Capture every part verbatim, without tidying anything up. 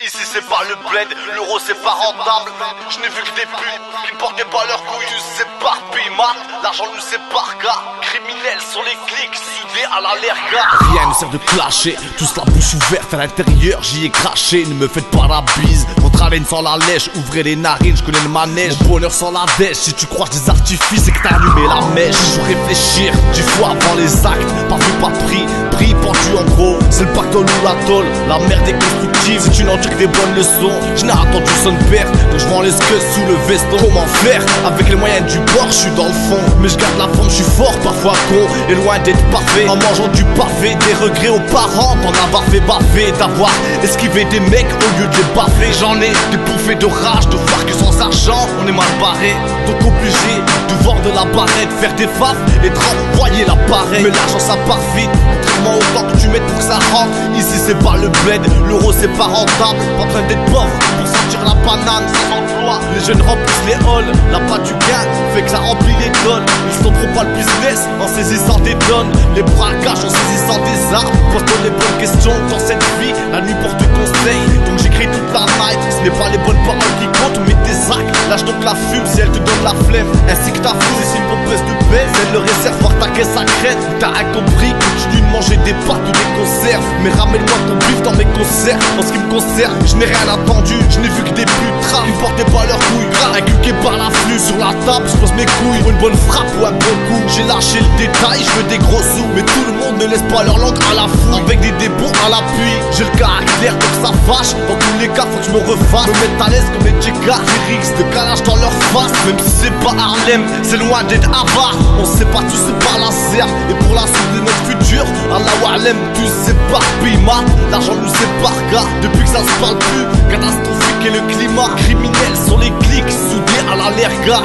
Ici c'est pas le bled, l'euro c'est pas rentable. Je n'ai vu que des putes qui ne portaient pas leurs couilles. Nous s'éparpillent, mat, l'argent nous sépare car criminels sont les clics, soudés à la lerga. Rien ne sert de clasher, tous la bouche ouverte à l'intérieur, j'y ai craché. Ne me faites pas la bise, votre haleine sans la lèche. Ouvrez les narines, je connais le manège. Mon bonheur sans la dèche, si tu crois des artifices c'est que t'as allumé la mèche. Je réfléchir, dix fois avant les actes, pas vu, pas pris, pris, pendu en gros. C'est le pactole ou la tôle, la merde est constructive. Si tu n'en tires que des bonnes leçons, je n'ai attendu son perte. Donc je vends les scuds sous le veston. Comment faire avec les moyens du bord, je suis dans le fond. Mais je garde la forme, je suis fort, parfois con et loin d'être parfait. En mangeant du pavé, des regrets aux parents d'en avoir fait baffer, d'avoir esquivé des mecs au lieu de les baffer. J'en ai des bouffées de rage, de voir que sans argent on est mal barré. Donc obligé de vendre la barrette, faire des faves et de renvoyer l'appareil. Mais l'argent ça part vite, contrairement au temps que tu mets pour que ça rentre. Ici c'est pas le bled, l'euro c'est pas rentable. Pas besoin d'être pauvre pour sentir la banane sans emploi. Les jeunes remplissent les halls, la pas du gain fait que ça remplit les tonnes. Ils sont trop pas le business en saisissant des donnes. Les braquages en saisissant des armes. Pose-toi les bonnes questions dans cette vie, la nuit porte conseil. Donc j'écris toute la night, ce n'est pas les bonnes paroles qui comptent mais tes actes. Lâche donc la fume si elle te donne la flemme. Ainsi que ta fuse c'est une pompeuse de baisse. Elle le réservoir ta caisse à crête. T'as compris, continue de manger des pâtes ou des conserves. Mais ramène-moi ton bif dans mes concerts. En ce qui me concerne, je n'ai rien attendu. Je n'ai vu que des putes qui ne portaient pas leurs couilles. Inculqué par la flux sur la table, je pose mes couilles. Pour une bonne frappe ou un bon coup, j'ai lâché le détail, je veux des gros sous. Mais tout le monde ne laisse pas leur langue à la fouille. Avec des débons à l'appui, j'ai le caractère donc ça fâche. Dans tous les cas faut que je me refasse. Me mettre à l'aise comme les Tchégas. Des rixes de calage dans leur face. Même si c'est pas Harlem, c'est loin d'être avare. On sait pas tous c'est par la serre. Et pour la suite de notre futur, Allah Wa'alem, tous s'éparpillent, mat. L'argent nous sépare gars. Depuis que ça se parle plus, catastrophique est le climat. Criminels sont les clics, soudés à la lerga.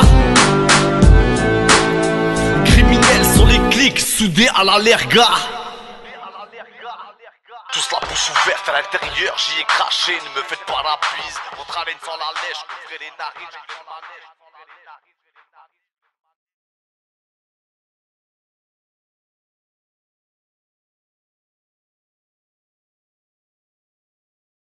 Criminels sont les clics, soudés à la lerga. Tous la bouche ouverte à l'intérieur, j'y ai craché. Ne me faites pas la bise, votre haleine sans la lèche, ouvrez les narines, je connais le manège.